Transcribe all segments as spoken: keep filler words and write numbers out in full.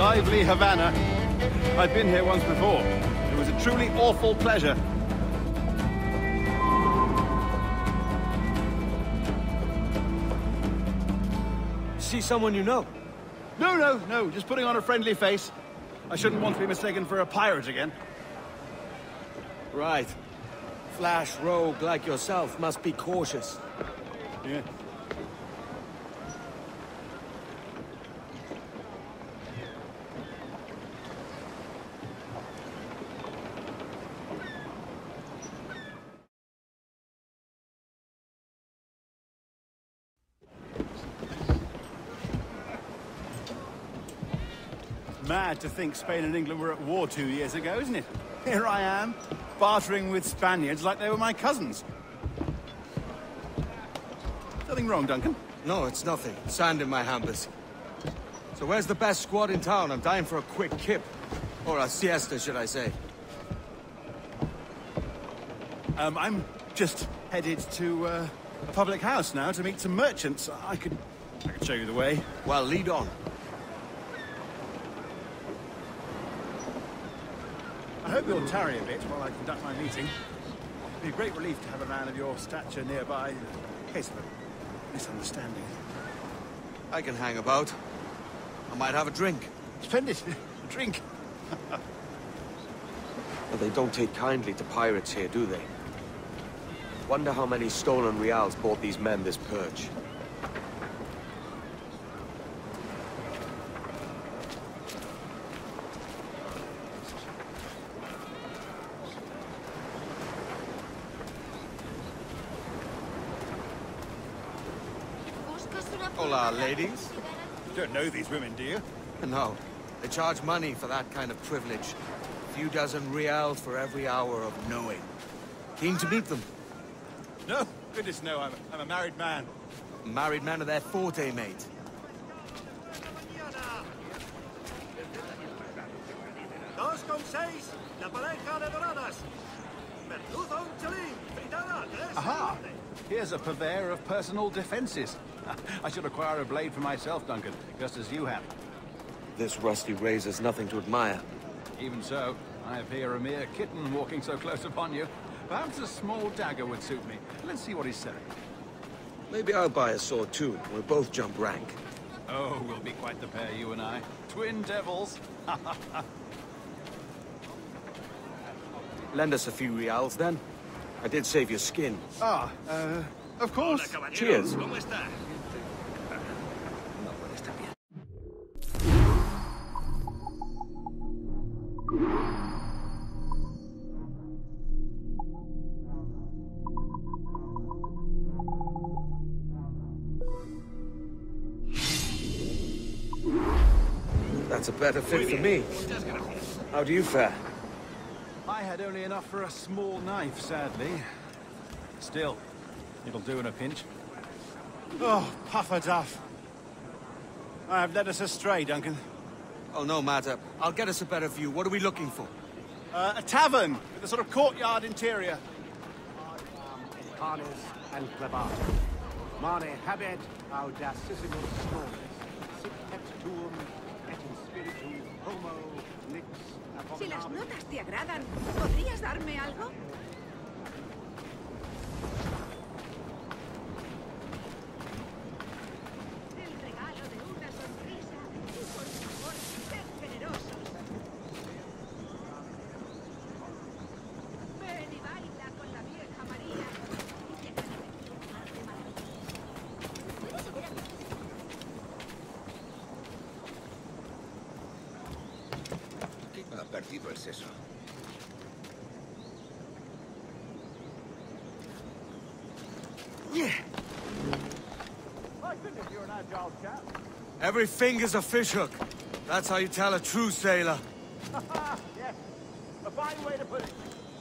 lively Havana. I've been here once before. It was a truly awful pleasure. See someone you know? No, no, no. Just putting on a friendly face. I shouldn't want to be mistaken for a pirate again. Right. Flash rogue like yourself must be cautious. Yeah. Mad to think Spain and England were at war two years ago, isn't it? Here I am, bartering with Spaniards like they were my cousins. Nothing wrong, Duncan? No, it's nothing. Sand in my hampers. So where's the best squad in town? I'm dying for a quick kip. Or a siesta, should I say. Um, I'm just headed to uh, a public house now to meet some merchants. I could, I could show you the way. Well, lead on. I hope you'll tarry a bit while I conduct my meeting. It'd be a great relief to have a man of your stature nearby, in case of a misunderstanding. I can hang about. I might have a drink. Splendid. A drink. Well, they don't take kindly to pirates here, do they? Wonder how many stolen reals bought these men this purge. Hola, ladies. You don't know these women, do you? No. They charge money for that kind of privilege. A few dozen reals for every hour of knowing. Keen to meet them. No, goodness no, I'm a, I'm a married man. Married men are their forte, mate. Dos con seis, la pareja de doradas. Merluzo un chelín, fritada, tres. Aha! Here's a purveyor of personal defenses. I should acquire a blade for myself, Duncan, just as you have. This rusty razor's nothing to admire. Even so, I appear a mere kitten walking so close upon you. Perhaps a small dagger would suit me. Let's see what he's selling. Maybe I'll buy a sword too. We'll both jump rank. Oh, we'll be quite the pair, you and I. Twin devils. Lend us a few reals, then. I did save your skin. Ah, uh, of course. Cheers. That's a better fit for me. How do you fare? I had only enough for a small knife, sadly. Still, it'll do in a pinch. Oh, puffer duff. I have led us astray, Duncan. Oh, no matter. I'll get us a better view. What are we looking for? Uh, a tavern with a sort of courtyard interior. Harness and clavat. Mane habet audacissimus stores. Sic et tuum et in spiritu homo nix Si las notas te agradan, ¿podrías darme algo? El regalo de una sonrisa. Y por favor, sed generosos. Ven y baila con la vieja María. Y llévate un par de maravillas. ¿Puedes ver a Ha perdido el seso. Yeah. My goodness, you're an agile chap. Every finger's a fishhook. That's how you tell a true sailor. Yes, a fine way to put it.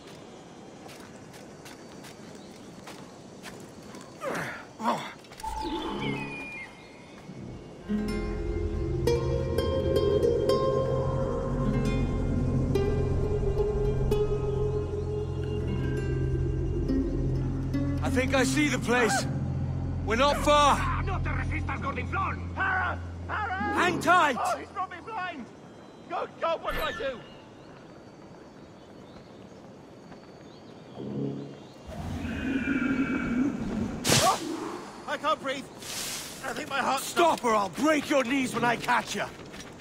Oh. I think I see the place. We're not far. No te resistas, gordinflón! Para! Para! Hang tight! Oh, he's brought me blind! Good God, what do I do? Oh, I can't breathe. I think my heart's... Stop or I'll break your knees when I catch you.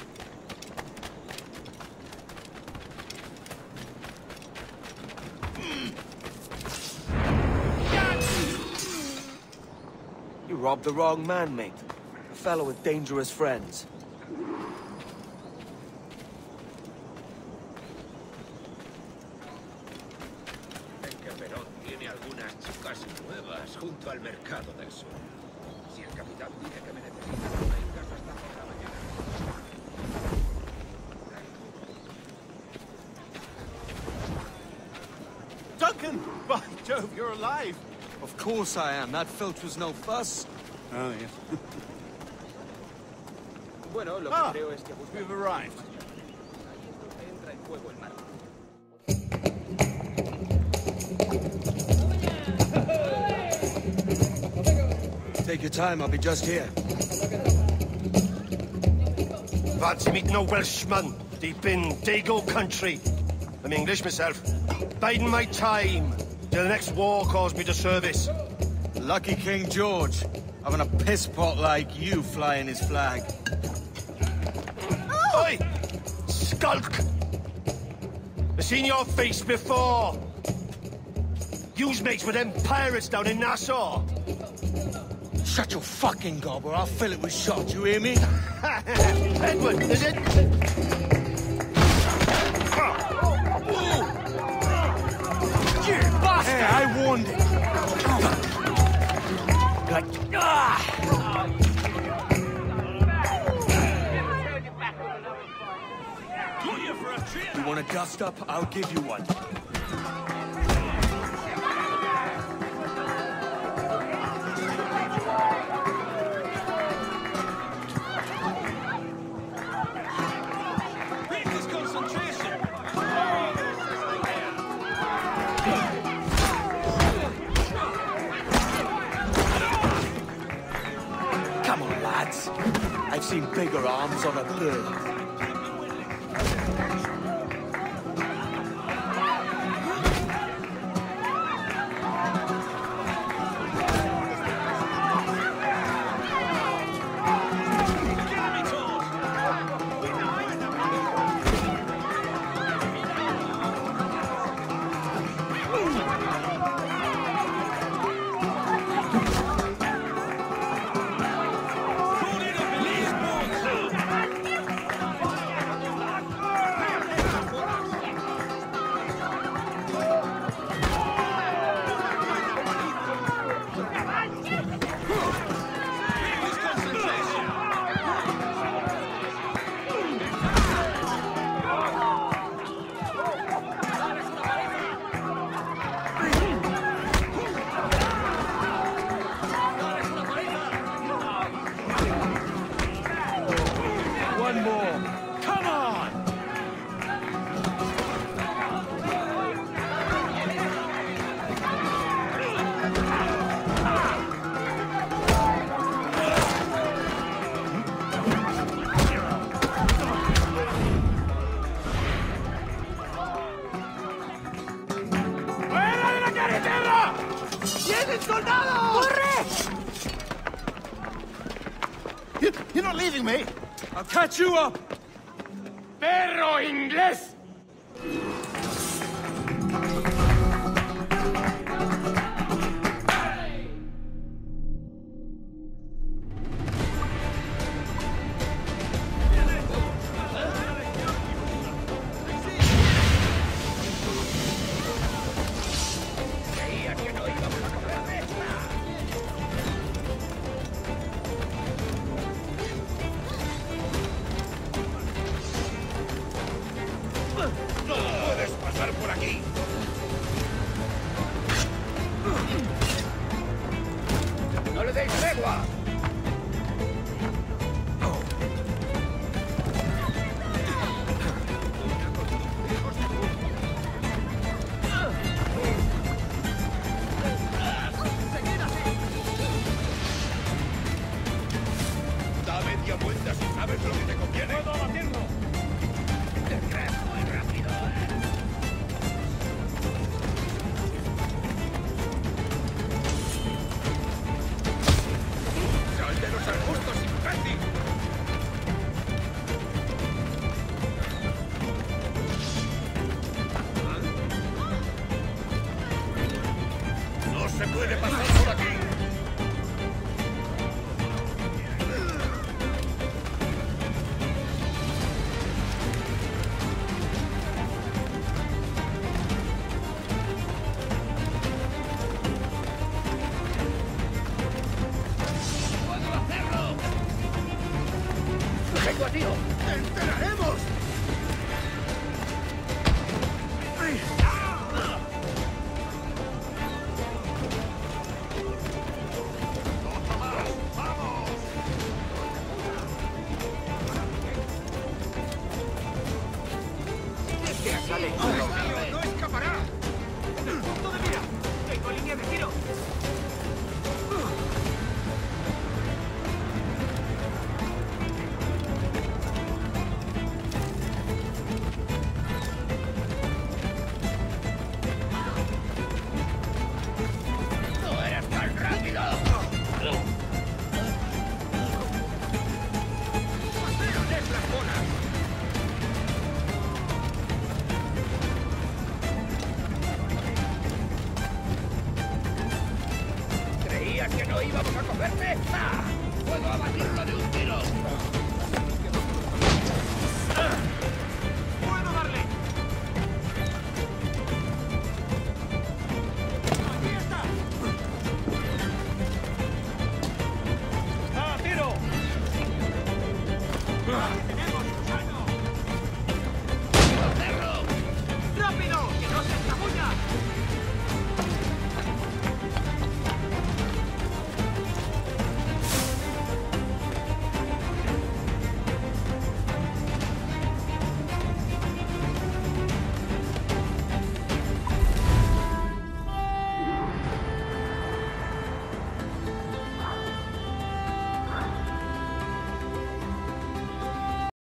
You robbed the wrong man, mate. A fellow with dangerous friends. Perón tiene algunas chicas nuevas junto al mercado del sur. Si el capitán dice que me necesita, no hay casa hasta por la mañana. Duncan! By Jove, you're alive! Of course I am. That filch was no fuss. Oh, yes. Bueno, lo Ah, que creo es que busca... we've arrived. entra en juego el mar. Take your time, I'll be just here. Fancy meeting a Welshman deep in Dago country. I'm English myself. Biding my time till the next war calls me to service. Lucky King George, having a piss pot like you flying his flag. Oi! Skulk! I've seen your face before. You's mates with them pirates down in Nassau. Shut your fucking gob or I'll fill it with shot, you hear me? Edward, is it? You bastard! Hey, I warned him. You want a dust up? I'll give you one. Come on, lads. I've seen bigger arms on a bird. One more. Come on! ¡Fuera de la carretera! ¡Vienen soldados! ¡Corre! You, you're not leaving me! I'll catch you up! ¡Perro inglés! Creía que no íbamos a coger de esta. ¡No puedes pasar por aquí! ¡No le deis tregua! Da media vuelta si sabes lo que te conviene. ¡Puedo abatirlo! ¡Enteraremos! ¡No escapará! ¡Punto de mira! ¡Tengo línea de tiro! ¡No eres tan rápido! ¡Paséales las bolas! ¿Creías que no íbamos a cogerte? ¡Ah! ¡Puedo abatirlo de un tiro!